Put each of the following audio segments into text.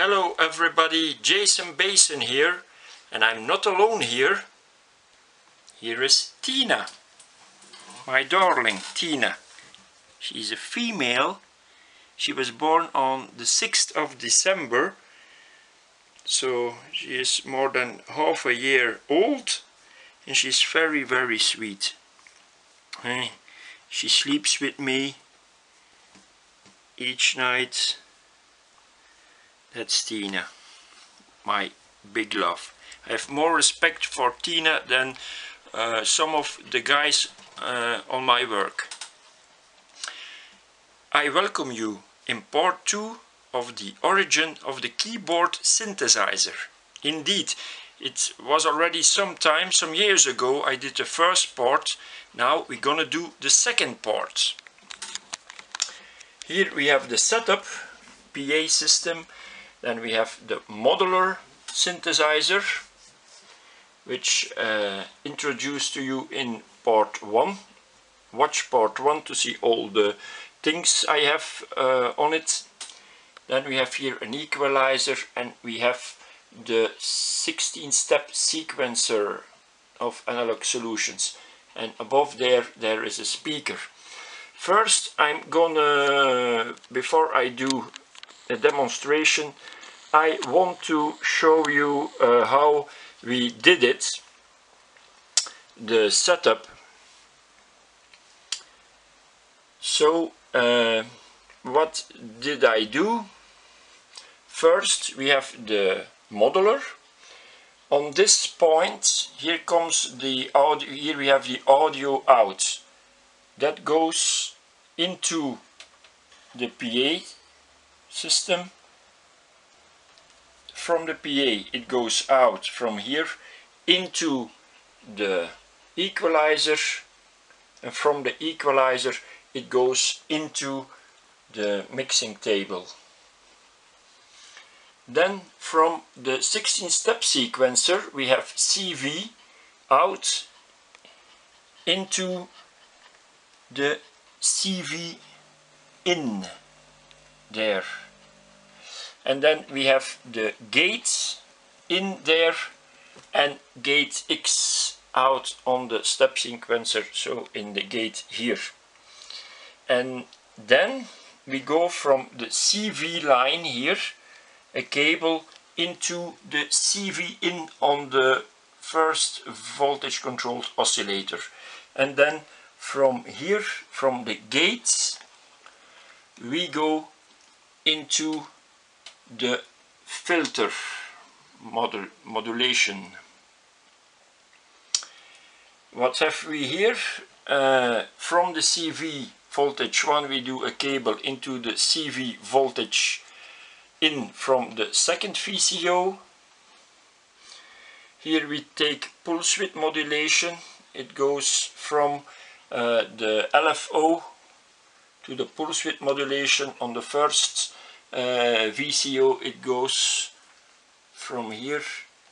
Hello everybody, Jason Basin here, and I'm not alone here. Here is Tina, my darling Tina. She's a female. She was born on the 6th of December, so she is more than half a year old, and she's very, very sweet. She sleeps with me each night. That's Tina, my big love. I have more respect for Tina than some of the guys on my work. I welcome you in part 2 of the origin of the keyboard synthesizer. Indeed, it was already some years ago I did the first part. Now we're gonna do the second part. Here we have the setup, PA system. Then we have the modular synthesizer, which introduced to you in part 1. Watch part 1 to see all the things I have on it. Then we have here an equalizer, and we have the 16-step sequencer of Analog Solutions. And above there is a speaker. First I'm gonna, before I do a demonstration, I want to show you how we did it, the setup. So what did I do? First we have the modular. On this point here comes the audio. Here we have the audio out. That goes into the PA system. From the PA it goes out from here into the equalizer, and from the equalizer it goes into the mixing table. Then from the 16-step sequencer we have CV out into the CV in there. And then we have the gates in there and gate X out on the step sequencer, so in the gate here. And then we go from the CV line here, a cable into the CV in on the first voltage controlled oscillator. And then from here, from the gates, we go into the filter modulation. What have we here? From the CV voltage 1 we do a cable into the CV voltage in from the second VCO. Here we take pulse width modulation. It goes from the LFO to the pulse width modulation on the first VCO. It goes from here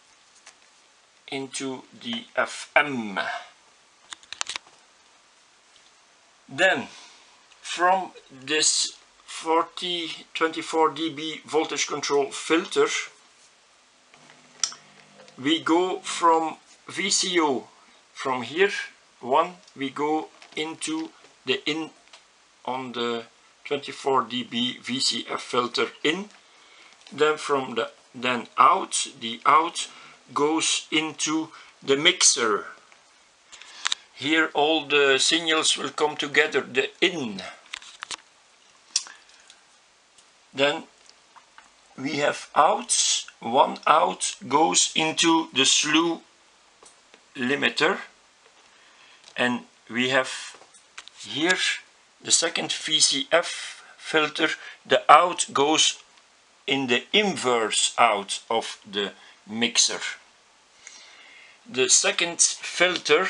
into the FM. Then from this 24 dB voltage control filter we go from VCO, from here one we go into the in on the 24 dB VCF filter in. Then from the out, the out goes into the mixer. Here all the signals will come together, the in. Then we have outs. One out goes into the slew limiter, and we have here the second VCF filter. The out goes in the inverse out of the mixer. The second filter,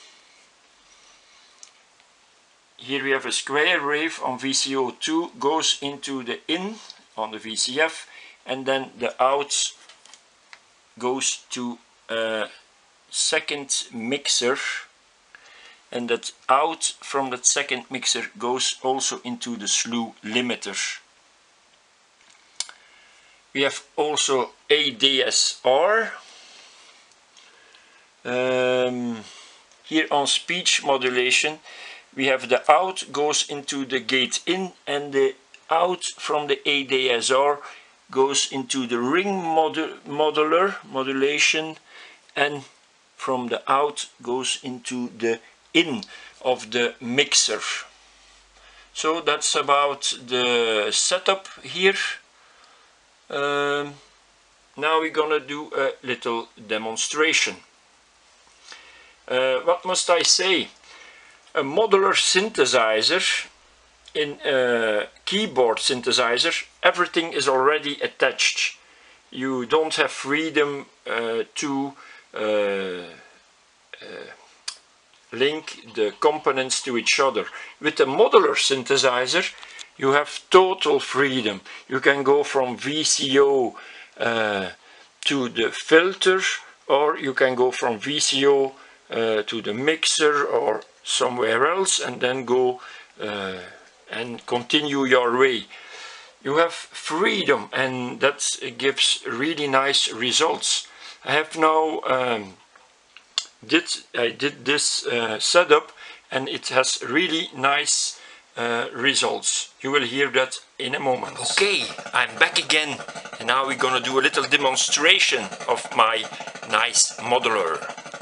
here we have a square wave on VCO2, goes into the in on the VCF, and then the out goes to a second mixer, and that out from that second mixer goes also into the slew limiter. We have also ADSR. Here on speech modulation, we have the out goes into the gate in, and the out from the ADSR goes into the ring modulation, and from the out goes into the in of the mixer. So that's about the setup here. Now we're gonna do a little demonstration. What must I say? A modular synthesizer, in a keyboard synthesizer, everything is already attached. You don't have freedom to link the components to each other. With a modular synthesizer, you have total freedom. You can go from VCO to the filter, or you can go from VCO to the mixer or somewhere else, and then go and continue your way. You have freedom, and that gives really nice results. I have now I did this setup, and it has really nice results. You will hear that in a moment. Okay, I'm back again, and now we're gonna do a little demonstration of my nice modular.